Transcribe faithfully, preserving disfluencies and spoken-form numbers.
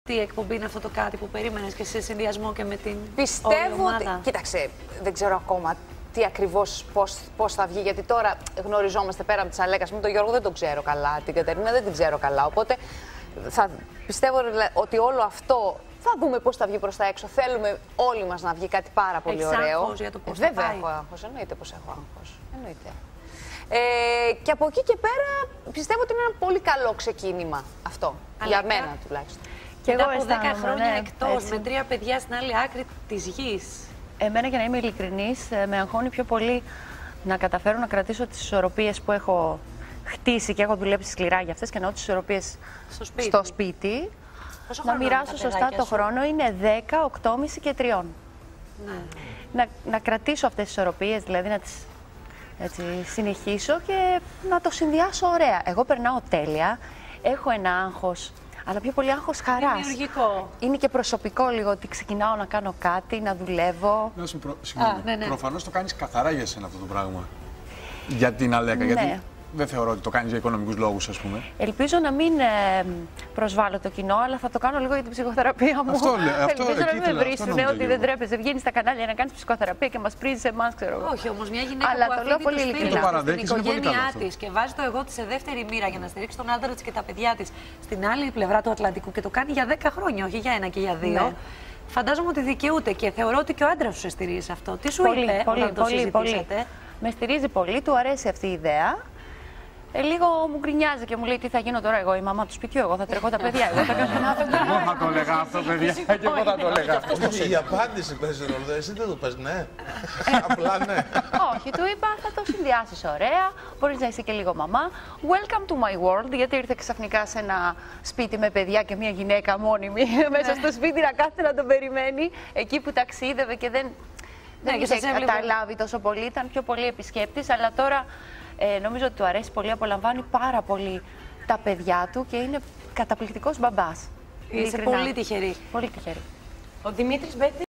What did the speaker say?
αυτή η εκπομπή είναι αυτό το κάτι που περίμενες και σε συνδυασμό και με την Πιστεύω όλη ότι. ομάδα? Κοίταξε, δεν ξέρω ακόμα τι ακριβώς πώς, πώς θα βγει. Γιατί τώρα γνωριζόμαστε πέρα από τη Αλέκα. Με τον Γιώργο δεν τον ξέρω καλά. Την Κατερίνα δεν την ξέρω καλά. Οπότε θα πιστεύω ότι όλο αυτό θα δούμε πώς θα βγει προς τα έξω. Θέλουμε όλοι μας να βγει κάτι πάρα πολύ Έχεις ωραίο. άγχος για το πώς ε, θα βέβαια πάει? έχω άγχος. Εννοείται πως έχω άγχος. Εννοείται. Ε, και από εκεί και πέρα πιστεύω ότι είναι ένα πολύ καλό ξεκίνημα αυτό. Αλέκα. Για μένα τουλάχιστον. Και εγώ μετά από δέκα αισθάνομαι, χρόνια ναι, εκτός, έτσι. με τρία παιδιά στην άλλη άκρη της γης. Εμένα, για να είμαι ειλικρινής, ε, με αγχώνει πιο πολύ να καταφέρω να κρατήσω τις ισορροπίες που έχω χτίσει και έχω δουλέψει σκληρά για αυτές, και εννοώ τις ισορροπίες Στο σπίτι. στο σπίτι. Πόσο Να χρόνο είναι μοιράσω τα σωστά παιδάκια το σου? χρόνο. Είναι δέκα, οκτώ και μισό και τρία. Ναι. Να, να κρατήσω αυτές τις ισορροπίες, δηλαδή να τις έτσι, συνεχίσω και να το συνδυάσω ωραία. Εγώ περνάω τέλεια, έχω ένα άγχος, αλλά πιο πολύ άγχος χαράς. Δημιουργικό. Είναι και προσωπικό λίγο, ότι ξεκινάω να κάνω κάτι, να δουλεύω. Να σου προ... Συγγνώμη. ναι, ναι. Προφανώς το κάνεις καθαρά για εσένα αυτό το πράγμα. Για την Αλέκα. Ναι. Γιατί δεν θεωρώ ότι το κάνεις για οικονομικούς λόγους, ας πούμε. Ελπίζω να μην ε, προσβάλλω το κοινό, αλλά θα το κάνω λίγο για την ψυχοθεραπεία μου. Αυτό λέω, αυτό Ελπίζω να εκεί μην με θέλω, αυτό βρίσουν νομίζω ότι και δεν εγώ. τρέπεσαι. Βγαίνει στα κανάλια να κάνει ψυχοθεραπεία και μα πρίζει εμά, ξέρω εγώ. Όχι όμως, μια γυναίκα Αλλά που το λέω αφήνει πολύ το σπίτι ειλικρινά. της, Το παραδέχεις, την είναι πολύ καλό οικογένειά αυτό. της και βάζει το εγώ της σε δεύτερη μοίρα για να στηρίξει τον άντρα της και τα παιδιά της στην άλλη πλευρά του Ατλαντικού και το κάνει για δέκα χρόνια, όχι για ένα και για δύο. Ναι. Φαντάζομαι ότι δικαιούται και θεωρώ ότι και ο άντρας σου σε στηρίζει σε αυτό. Τι σου Πολύ, είπε πολύ, όταν το πολύ, πολύ. συζητήσατε? Με στηρίζει πολύ, του αρέσει αυτή η ιδέα. Ε, λίγο μου γκρινιάζει και μου λέει τι θα γίνω τώρα εγώ, η μαμά του σπιτιού, εγώ θα τρέχω τα παιδιά, εγώ θα κάνω ένα Εγώ θα το έλεγα αυτό, παιδιά. Και εγώ θα το έλεγα. Η απάντηση παίζει ρόλο, εσύ δεν το πες, ναι. Απλά ναι. Όχι, του είπα θα το συνδυάσεις ωραία, μπορείς να είσαι και λίγο μαμά. Welcome to my world, γιατί ήρθε ξαφνικά σε ένα σπίτι με παιδιά και μια γυναίκα μόνιμη μέσα στο σπίτι να κάθεται να τον περιμένει. Εκεί που ταξίδευε και δεν, δεν και είχε σας έβλεπε. καταλάβει τόσο πολύ, ήταν πιο πολύ επισκέπτης, αλλά τώρα ε, νομίζω ότι του αρέσει πολύ, απολαμβάνει πάρα πολύ τα παιδιά του και είναι καταπληκτικός μπαμπάς. Είσαι Ειλικρινά. πολύ τυχερή. Πολύ τυχερή. Ο Δημήτρης Μπέτη